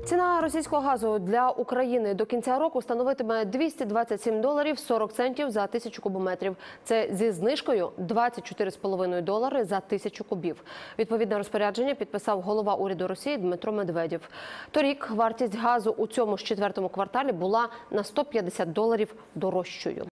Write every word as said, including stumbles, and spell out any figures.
Ціна російського газу для України до кінця року становитиме двісті двадцять сім доларів сорок центів за тисячу кубометрів. Це зі знижкою двадцять чотири з половиною долари за тисячу кубів. Відповідне розпорядження підписав голова уряду Росії Дмитро Медведєв. Торік вартість газу у цьому ж четвертому кварталі була на сто п'ятдесят доларів дорожчою.